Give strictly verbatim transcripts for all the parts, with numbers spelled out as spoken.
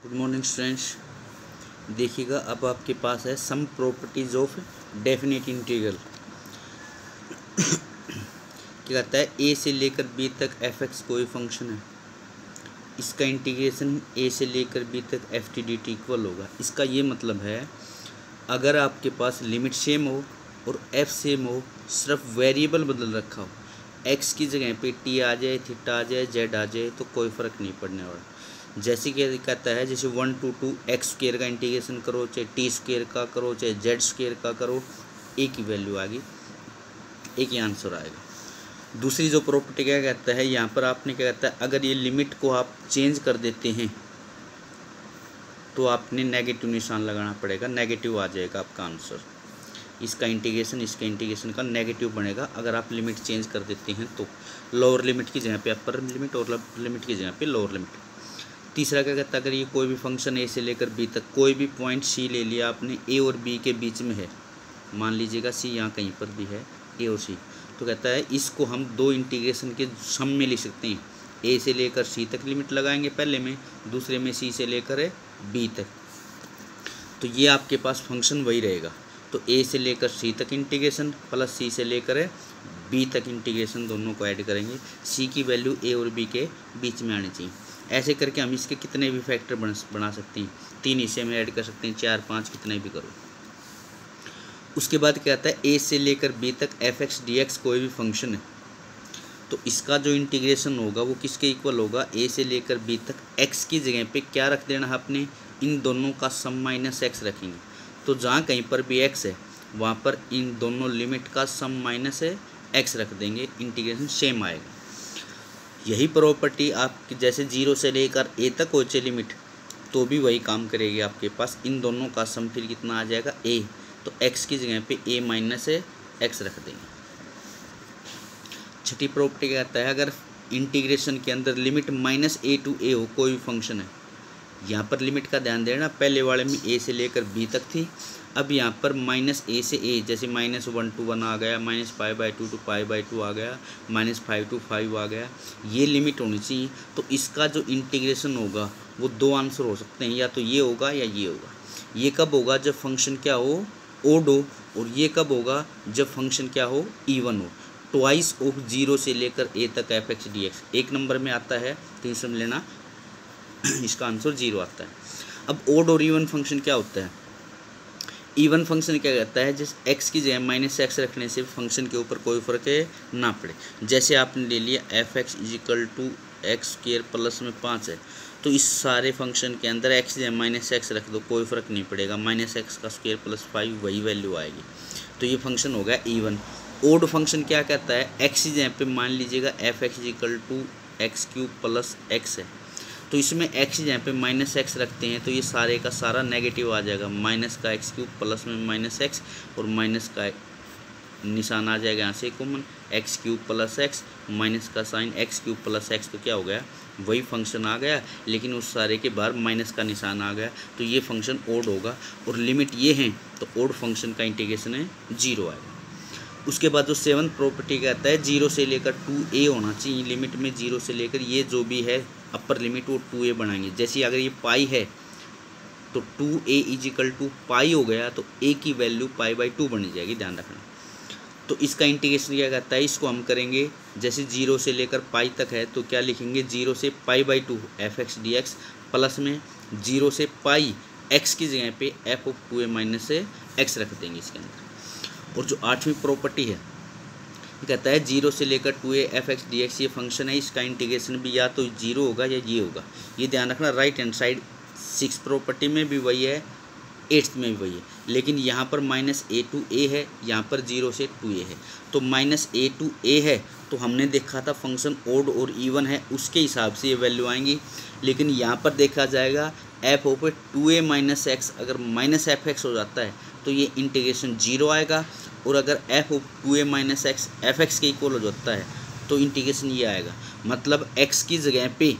Good morning students. देखिएगा, अब आपके पास है some properties of definite integral. क्या कहता है, ए से लेकर बी तक एफ एक्स कोई फंक्शन है, इसका इंटीग्रेशन ए से लेकर बी तक f t d t equal होगा। इसका ये मतलब है, अगर आपके पास लिमिट सेम हो और एफ सेम हो, सिर्फ वेरिएबल बदल रखा हो, एक्स की जगह पे टी आ जाए, थीटा आ जाए, जेड आ जाए, तो कोई फ़र्क नहीं पड़ने वाला। जैसे कि कहता है, जैसे one to two x square का इंटीग्रेशन करो, चाहे टी स्क्वेयर का करो, चाहे जेड स्क्वेयर का करो, एक ही वैल्यू आएगी, एक ही आंसर आएगा। दूसरी जो प्रॉपर्टी क्या कहता है, यहाँ पर आपने क्या कहता है, अगर ये लिमिट को आप चेंज कर देते हैं तो आपने नेगेटिव निशान लगाना पड़ेगा, नेगेटिव आ जाएगा आपका आंसर। इसका इंटीग्रेशन इसके इंटीग्रेशन का नेगेटिव बनेगा अगर आप लिमिट चेंज कर देते हैं तो। लोअर लिमिट की जगह पे अपर लिमिट और लिमिट की जगह पे लोअर लिमिट। तीसरा क्या कहता है, अगर ये कोई भी फंक्शन ए से लेकर बी तक, कोई भी पॉइंट सी ले लिया आपने, ए और बी के बीच में है, मान लीजिएगा सी यहाँ कहीं पर भी है, ए और सी, तो कहता है इसको हम दो इंटीग्रेशन के सम में लिख सकते हैं। ए से लेकर सी तक लिमिट लगाएंगे पहले में, दूसरे में सी से लेकर बी तक, तो ये आपके पास फंक्शन वही रहेगा। तो ए से लेकर सी तक इंटीग्रेशन प्लस सी से लेकर बी तक इंटीग्रेशन, दोनों को ऐड करेंगे। सी की वैल्यू ए और बी के बीच में आनी चाहिए। ऐसे करके हम इसके कितने भी फैक्टर बना बना सकते हैं, तीन हिस्से में ऐड कर सकते हैं, चार पाँच कितने भी करो। उसके बाद क्या आता है, ए से लेकर बी तक एफ एक्स डी एक्स कोई भी फंक्शन है, तो इसका जो इंटीग्रेशन होगा वो किसके इक्वल होगा, ए से लेकर बी तक एक्स की जगह पे क्या रख देना है आपने, इन दोनों का सम माइनस एक्स रखेंगे। तो जहाँ कहीं पर भी एक्स है वहाँ पर इन दोनों लिमिट का सम माइनस है एक्स रख देंगे, इंटीग्रेशन सेम आएगा। यही प्रॉपर्टी आप जैसे जीरो से लेकर ए तक हो चाहे लिमिट, तो भी वही काम करेगी आपके पास। इन दोनों का सम फिर कितना आ जाएगा, ए, तो एक्स की जगह पे ए माइनस है एक्स रख देंगे। छठी प्रॉपर्टी कहता है, अगर इंटीग्रेशन के अंदर limit minus a to a हो, कोई भी फंक्शन है, यहाँ पर लिमिट का ध्यान देना, पहले वाले में ए से लेकर बी तक थी, अब यहाँ पर माइनस ए से ए, जैसे माइनस वन टू वन आ गया, minus five by two to five by two आ गया, माइनस फाइव टू फाइव आ गया, ये लिमिट होनी चाहिए। तो इसका जो इंटीग्रेशन होगा वो दो आंसर हो सकते हैं, या तो ये होगा या ये होगा। ये कब होगा, जब फंक्शन क्या हो, ओड हो, और ये कब होगा, जब फंक्शन क्या हो, इवन हो। ट्वाइस ऑफ जीरो से लेकर ए तक एफ एक्स डी एक्स एक नंबर में आता है, तो ये समझ लेना इसका आंसर जीरो आता है। अब ओड और इवन फंक्शन क्या होता है, इवन फंक्शन क्या कहता है, जिस एक्स की जगह माइनस एक्स रखने से फंक्शन के ऊपर कोई फर्क ना पड़े। जैसे आपने ले लिया f x equal to x square plus में पाँच है, तो इस सारे फंक्शन के अंदर एक्स जगह माइनस एक्स रख दो, कोई फ़र्क नहीं पड़ेगा, माइनस एक्स का स्क्र प्लस फाइव वही वैल्यू आएगी। तो ये फंक्शन हो गया इवन। ओड फंक्शन क्या कहता है, एक्स की जगह पे मान लीजिएगा f x equal to x cube plus x है, तो इसमें एक्स जहाँ पे माइनस एक्स रखते हैं तो ये सारे का सारा नेगेटिव आ जाएगा, माइनस का एक्स क्यूब प्लस में माइनस एक्स और माइनस का निशान आ जाएगा यहाँ से common, x cube plus x, minus का sign x cube plus x, तो क्या हो गया, वही फंक्शन आ गया, लेकिन उस सारे के बाहर माइनस का निशान आ गया, तो ये फंक्शन ओड होगा। और लिमिट ये हैं तो ओड फंक्शन का इंटीग्रेशन है जीरो आएगा। उसके बाद जो सेवन प्रॉपर्टी कहता है, जीरो से लेकर टू ए होना चाहिए, लिमिट में जीरो से लेकर ये जो भी है अपर लिमिट वो टू ए बनाएंगे। जैसे अगर ये पाई है तो two a equal to pi हो गया, तो ए की वैल्यू पाई बाई टू बन जाएगी, ध्यान रखना। तो इसका इंटीग्रेशन क्या कहता है, इसको हम करेंगे जैसे जीरो से लेकर पाई तक है, तो क्या लिखेंगे, जीरो से pi by two f x d x plus में जीरो से पाई एक्स की जगह पे f of two a minus से एक्स रख देंगे इसके अंदर। और जो आठवीं प्रॉपर्टी है, कहता है जीरो से लेकर two a f x d x ये फंक्शन है, इसका इंटीग्रेशन भी या तो जीरो होगा या ये होगा, ये ध्यान रखना। Right hand side six property में भी वही है, एट्थ में भी वही है, लेकिन यहाँ पर माइनस ए टू ए है, यहाँ पर जीरो से टू ए है। तो माइनस ए टू ए है तो हमने देखा था फंक्शन ओड और इवन है, उसके हिसाब से ये वैल्यू आएंगी। लेकिन यहाँ पर देखा जाएगा f of two a minus x, अगर माइनस एफ एक्स हो जाता है तो ये इंटीग्रेशन जीरो आएगा, और अगर f of two a minus x f x के इक्वल हो जाता है तो इंटीग्रेशन ये आएगा। मतलब एक्स की जगह पे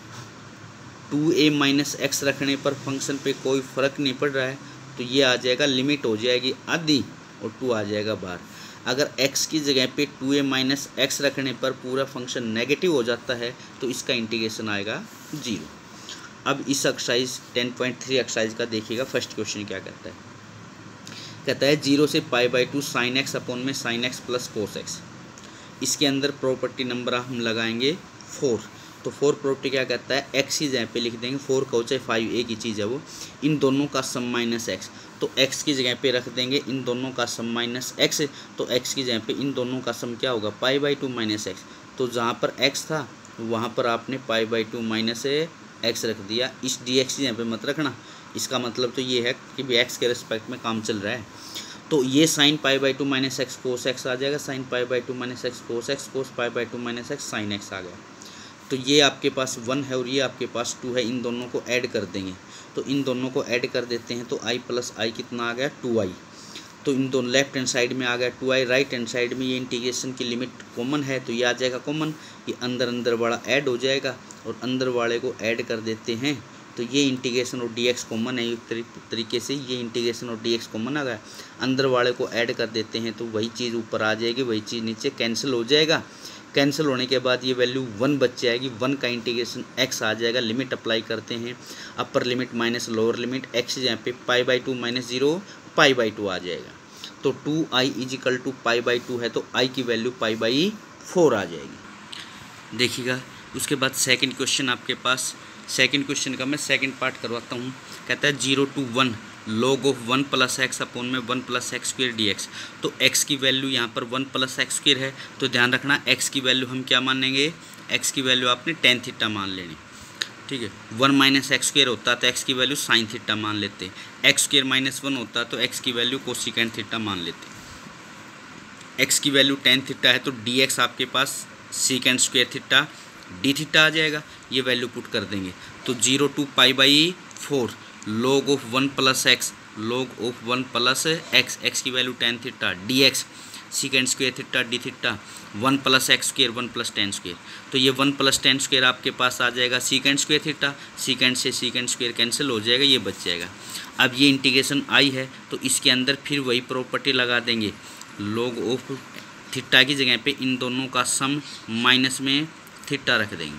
टू ए माइनस एक्स रखने पर फंक्शन पे कोई फ़र्क नहीं पड़ रहा है, तो ये आ जाएगा, लिमिट हो जाएगी आधी और टू आ जाएगा बाहर। अगर एक्स की जगह पे टू ए माइनस एक्स रखने पर पूरा फंक्शन नेगेटिव हो जाता है तो इसका इंटीग्रेशन आएगा जीरो। अब इस exercise ten point three exercise का देखिएगा फर्स्ट क्वेश्चन क्या कहता है। कहता है जीरो से pi by two sine x upon में sine x plus cos x. इसके अंदर प्रॉपर्टी नंबर हम लगाएंगे फोर। तो फोर प्रॉपर्टी क्या कहता है, एक्स ही जगह पे लिख देंगे, फोर का हो चाहे फाइव एक ही चीज़ है वो, इन दोनों का सम माइनस एक्स। तो एक्स की जगह पे रख देंगे इन दोनों का सम माइनस एक्स, तो एक्स की जगह पे इन दोनों का सम क्या होगा, pi by two minus x. तो जहाँ पर एक्स था वहाँ पर आपने pi by two minus x रख दिया, इस डी एक्स की जगह पे मत रखना। इसका मतलब तो ये है कि भी एक्स के रिस्पेक्ट में काम चल रहा है। तो ये sine pi by two minus x cos x आ जाएगा, sine pi by two minus x cos x, cos pi by two minus x sine x आ गया। तो ये आपके पास वन है और ये आपके पास टू है, इन दोनों को ऐड कर देंगे। तो इन दोनों को ऐड कर देते हैं तो आई प्लस आई कितना आ गया, टू आई। तो इन दोनों लेफ्ट हैंड साइड में आ गया two I, right hand side में ये इंटीग्रेशन की लिमिट कॉमन है तो ये आ जाएगा कॉमन, ये अंदर अंदर वाला ऐड हो जाएगा और अंदर वाले को ऐड कर देते हैं। तो ये इंटीग्रेशन और डी एक्स कॉमन है, एक तरीके से ये इंटीग्रेशन और डी एक्स कॉमन आ गया, अंदर वाले को ऐड कर देते हैं तो वही चीज़ ऊपर आ जाएगी, वही चीज़ नीचे कैंसिल हो जाएगा। कैंसिल होने के बाद ये वैल्यू वन बच जाएगी, वन का इंटीग्रेशन एक्स आ जाएगा। लिमिट अप्लाई करते हैं, upper limit minus lower limit, x जहाँ पे pi by two minus zero pi by two आ जाएगा। तो two I equal to pi by two है तो आई की वैल्यू पाई बाई फोर आ जाएगी। देखिएगा उसके बाद सेकंड क्वेश्चन आपके पास, सेकंड क्वेश्चन का मैं सेकंड पार्ट करवाता हूँ। कहता है zero to one log of one plus x upon में one plus x square d x. तो एक्स की वैल्यू यहाँ पर वन प्लस एक्स स्क्वेयर है तो ध्यान रखना एक्स की वैल्यू हम क्या मानेंगे, एक्स की वैल्यू आपने टेन थीटा मान लेनी, ठीक है। वन माइनस एक्स स्क्वेयर होता तो एक्स की वैल्यू साइन थीटा मान लेते, एक्स स्क्वेयर माइनस वन होता तो एक्स की वैल्यू कोसिकेंट थीटा मान लेते। एक्स की वैल्यू टेन थीटा है तो डी एक्स आपके पास secant square theta d theta आ जाएगा, ये वैल्यू पुट कर देंगे। तो zero to pi by four log of one plus x, log of one plus x, x की value tan theta d x secant square theta d theta, one plus x square one plus tan square. तो ये one plus tan square आपके पास आ जाएगा secant square theta, secant से secant square cancel हो जाएगा, ये बच जाएगा। अब ये इंटीग्रेशन आई है तो इसके अंदर फिर वही प्रॉपर्टी लगा देंगे, लॉग ऑफ थीटा की जगह पे इन दोनों का सम माइनस में थीटा रख देंगे।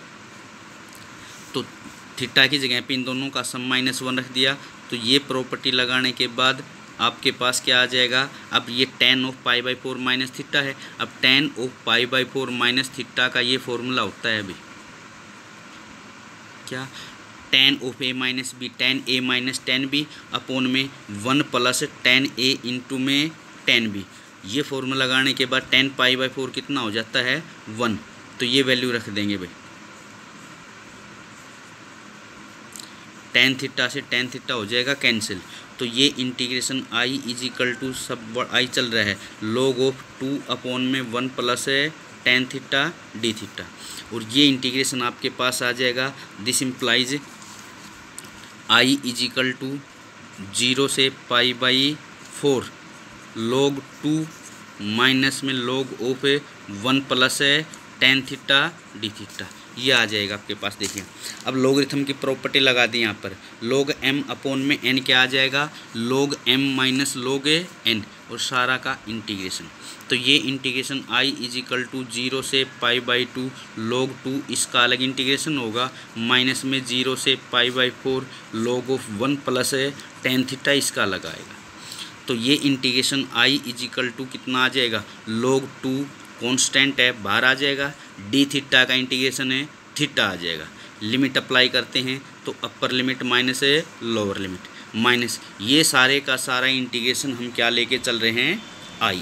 तो थीटा की जगह पे इन दोनों का सम माइनस वन रख दिया। तो ये प्रॉपर्टी लगाने के बाद आपके पास क्या आ जाएगा, अब ये tan of pi by four minus theta है। अब tan of pi by four minus theta का ये फॉर्मूला होता है अभी क्या, tan of a minus b, tan a minus tan b upon में one plus tan a into में टेन बी। ये फॉर्मूला लगाने के बाद टेन पाई बाई फोर कितना हो जाता है, वन। तो ये वैल्यू रख देंगे भाई, टेन थीटा से टेन थीटा हो जाएगा कैंसिल। तो ये integration I is equal to सब आई चल रहा है लॉग ऑफ टू अपॉन में वन प्लस है टेन थीटा डी थीटा, और ये इंटीग्रेशन आपके पास आ जाएगा। This implies I is equal to zero से pi by four log two minus में लॉग ऑफ वन प्लस है टेन थीटा डी थीटा, ये आ जाएगा आपके पास। देखिए अब लॉगरिथम की प्रॉपर्टी लगा दी यहाँ पर, लॉग एम अपॉन में एन क्या आ जाएगा, log m minus log n, और सारा का इंटीग्रेशन। तो ये integration I is equal to zero से pi by two log two, इसका अलग इंटीग्रेशन होगा, माइनस में जीरो से pi by four log of one plus है टेन थीटा, इसका अलग आएगा। तो ये integration I is equal to कितना आ जाएगा, लॉग टू कांस्टेंट है बाहर आ जाएगा, डी थीटा का इंटीग्रेशन है थीटा आ जाएगा। लिमिट अप्लाई करते हैं तो अपर लिमिट माइनस है लोअर लिमिट माइनस, ये सारे का सारा इंटीग्रेशन हम क्या लेके चल रहे हैं, आई।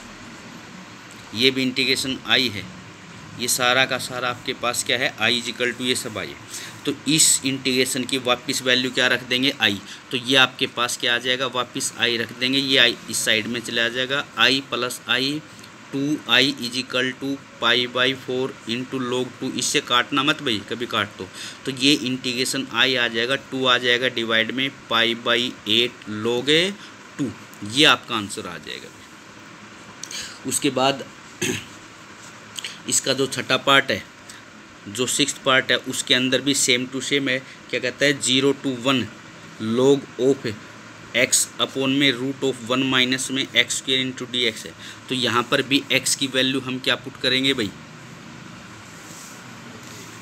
ये भी इंटीग्रेशन आई है, ये सारा का सारा आपके पास क्या है, आई इजिकल टू ये सब आई है। तो इस इंटीग्रेशन की वापस वैल्यू क्या रख देंगे, आई। तो ये आपके पास क्या आ जाएगा, वापस आई रख देंगे, ये आई इस साइड में चला जाएगा, I plus I two I equal to pi by four into log two, इससे काटना मत भाई कभी काट दो। तो ये इंटीग्रेशन आई आ जाएगा, टू आ जाएगा डिवाइड में pi by eight log two, ये आपका आंसर आ जाएगा। उसके बाद इसका जो छठा पार्ट है, जो सिक्स्थ पार्ट है, उसके अंदर भी सेम टू सेम है। क्या कहता है, zero to one log of x upon में रूट ऑफ वन माइनस में x square into d x है। तो यहाँ पर भी एक्स की वैल्यू हम क्या पुट करेंगे भाई,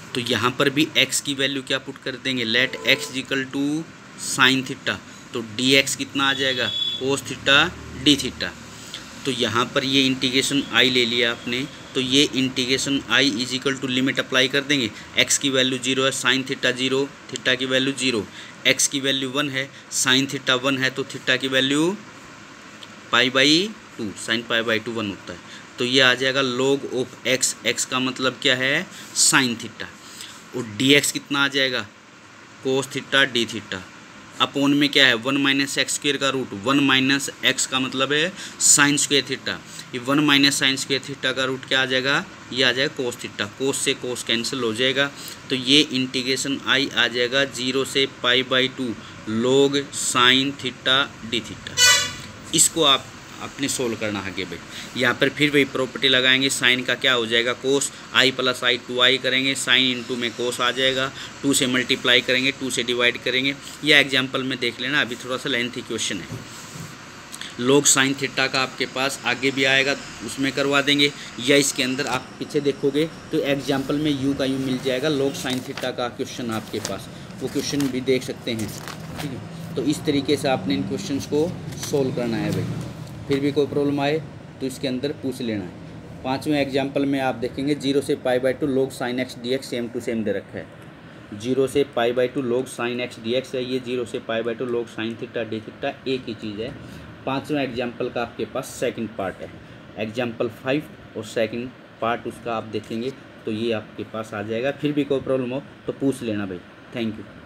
तो यहाँ पर भी x की वैल्यू क्या पुट कर देंगे, let x equal to sine theta, तो dx कितना आ जाएगा, कोस थीटा डी थीटा। तो यहाँ पर ये इंटीग्रेशन i ले लिया आपने, तो ये integration i is equal to limit apply कर देंगे, x की वैल्यू जीरो है, साइन थीटा जीरो, थीटा की वैल्यू जीरो, x की वैल्यू वन है, साइन थीटा वन है, तो थीटा की value pi by two, sine pi by two one होता है। तो ये आ जाएगा लॉग ऑफ x, x का मतलब क्या है, साइन थीटा, और dx कितना आ जाएगा, cos theta d theta, upon में क्या है, वन माइनस एक्स स्क्वेयर का रूट, वन माइनस एक्स का मतलब है साइन स्क्वेयर थीटा, ये one minus sine square theta का रूट क्या आ जाएगा, ये आ जाएगा कोस थीटा, कोस से कोस कैंसिल हो जाएगा, तो ये इंटीग्रेशन आई आ जाएगा जीरो से pi by two log sine theta d theta. इसको आप आपने सोल्व करना आगे भाई। यहाँ पर फिर वही प्रॉपर्टी लगाएंगे, साइन का क्या हो जाएगा, कोस, आई प्लस आई टू आई करेंगे, साइन इंटू में कोस आ जाएगा, टू से मल्टीप्लाई करेंगे, टू से डिवाइड करेंगे। यह एग्जांपल में देख लेना, अभी थोड़ा सा लेंथी क्वेश्चन है। लॉग साइन थीटा का आपके पास आगे भी आएगा, उसमें करवा देंगे, या इसके अंदर आप पीछे देखोगे तो एग्जाम्पल में यू का यू मिल जाएगा, लॉग साइन थीटा का क्वेश्चन आपके पास, वो क्वेश्चन भी देख सकते हैं, ठीक है। तो इस तरीके से आपने इन क्वेश्चन को सोल्व करना है भाई। फिर भी कोई प्रॉब्लम आए तो इसके अंदर पूछ लेना है। पाँचवें एग्जाम्पल में आप देखेंगे जीरो से pi by two log sine x d x same to same दे रखा है, जीरो से pi by two log sine x d x है, ये जीरो से pi by two log sine theta d theta एक ही चीज़ है। पाँचवें एग्जाम्पल का आपके पास सेकंड पार्ट है, एग्जाम्पल फाइव और सेकंड पार्ट उसका आप देखेंगे तो ये आपके पास आ जाएगा। फिर भी कोई प्रॉब्लम हो तो पूछ लेना भाई। Thank you.